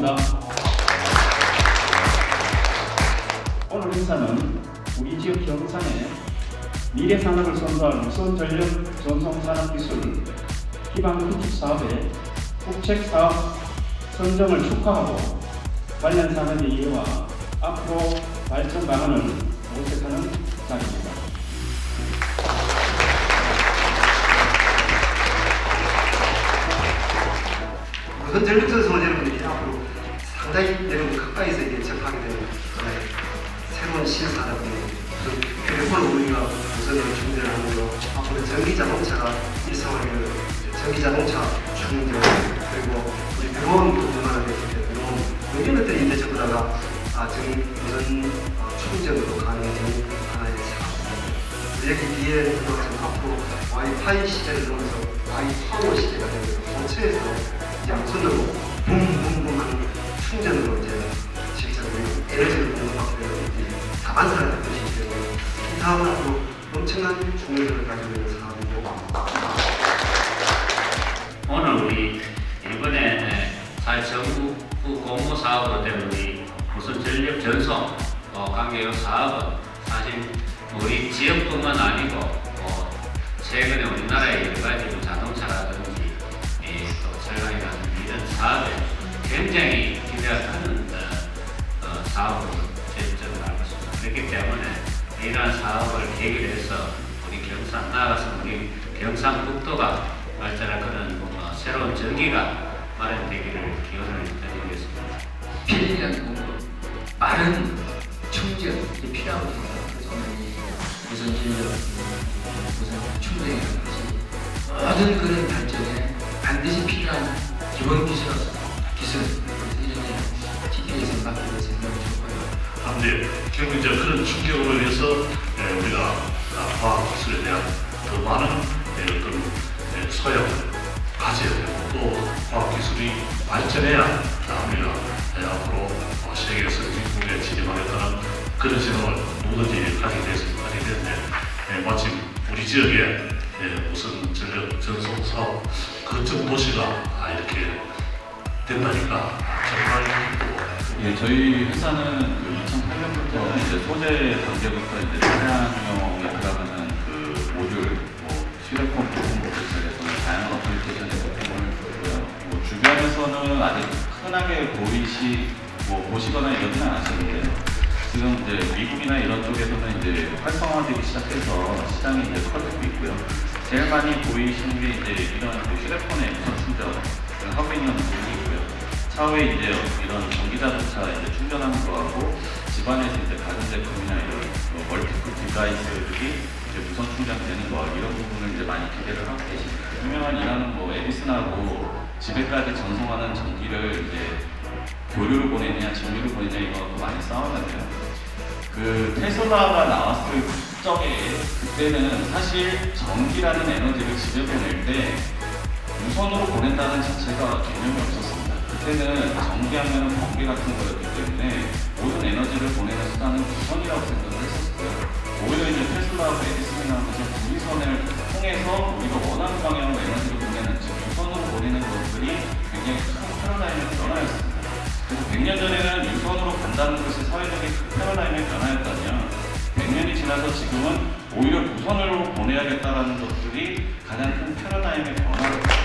감사합니다. 오늘 행사는 우리 지역 경산의 미래 산업을 선도할 우선 전력 전송 산업 기술 기반 구축 사업의 국책 사업 선정을 축하하고 관련 산업의 이해와 앞으로 발전 방안을 모색하는 자리입니다. 우선 전력 전송을 여러분들이 앞으로 상당히 여러분 가까이서 이제 접하게 되는 새로운 신산업의 휴대폰을 우리가 우선으로 충전하는 거, 앞으로 전기 자동차가 일상화되는 전기 자동차 충전, 그리고 우리 드론 운전하는 데 있을 때 드론 이런 것들이 이제 전부 다가 우선 충전으로 가능해지는 하나의 사업입니다. 여기 뒤에 앞으로 와이파이 시대를 넘어서 와이파워 시대가 되는 고체에서 양손으로 붐붐붐하는 충전으로 이제 실제로 에너지를 공급하게 되는 다반사를 뜻이기 때문에 이 사업은 앞으로 엄청난 중요성을 가지고 있는 사업이고, 오늘 우리 이번에 정부 공모 사업으로 된 우리 무슨 전력 전송 관계의 사업은 사실 우리 지역뿐만 아니고 최근에 우리나라의 여러 가지 자동차라든지 또 철강이라든지 이런 사업에 굉장히 기대가 크는 사업으로 저는 알고 있습니다. 그렇기 때문에 이러한 사업을 계기로 해서 우리 경산 나아가서 우리 경상북도가 발전할 그런 새로운 전기가 마련되기를 기원을 드리겠습니다. 필리한 공급, 빠른 충전이 필요하고 있습니다. 그래서 오늘 이 우선 전력, 우선 충전이라는 것이 모든 그런 발전에 반드시 필요한 기본 기술. 그래서 이전에 TT에서 맡기고 있어서 너무 좋고요. 네, 결국 이제 그런 충격으로 인해서 우리가 과학 기술에 대한 더 많은 어떤 소양을 가져야 되고, 또 과학 기술이 발전해야 우리가 앞으로 세계 선진국에 진입하겠다는 그런 생각을 누구든지 가지게 되는데, 마침 우리 지역에 우선 전력 전송 사업 거점 도시가 이렇게 된다니까 정말 기쁘고. 예, 저희 회사는 2008년부터 이제 소재 단계부터 이제 차량용에 들어가는 그 모듈, 휴대폰 부품부터 시작해서 다양한 어플리케이션에 부품을 보고요. 주변에서는 아직 흔하게 보시거나 이러지는 않으시는데, 지금 이제 미국이나 이런 쪽에서는 이제 활성화되기 시작해서 시장이 이제 커지고 있고요. 제일 많이 보이시는 게 이제 이런 휴대폰의 무선 충전 하고 있는 부분이 있고요. 차후에 이제 이런 전기자동차 이제 충전하는 거하고 집안에서 이제 가전제품이나 이런 멀티플 디바이스들이 이제 무선 충전되는 거, 이런 부분을 이제 많이 기대를 하고 계십니다. 유명한 이라는 에디슨하고 집에까지 전송하는 전기를 이제 교류를 보내느냐 전기를 보내느냐 이거 많이 싸웠는데요. 그 테슬라가 나왔을 적에 그때는 사실 전기라는 에너지를 집에 보낼 때 무선으로 보낸다는 자체가 개념이 없었습니다. 그때는 전기하면 번개 같은 거였기 때문에 모든 에너지를 보내는 수단은 무선이라고 생각을 했었고요. 오히려 이제 테슬라하고 에디슨이 나오면서 무선을 통해서 우리가 원하는 방향으로 에너지를 보내는, 즉 유선으로 보내는 것들이 굉장히 큰 패러다임의 변화였습니다. 그래서 100년 전에는 유선으로 간다는 것이 사회적인 큰 패러다임의 변화였다면 100년이 지나서 지금은 오히려 무선으로 보내야겠다는 것들이 가장 큰 패러다임의 변화를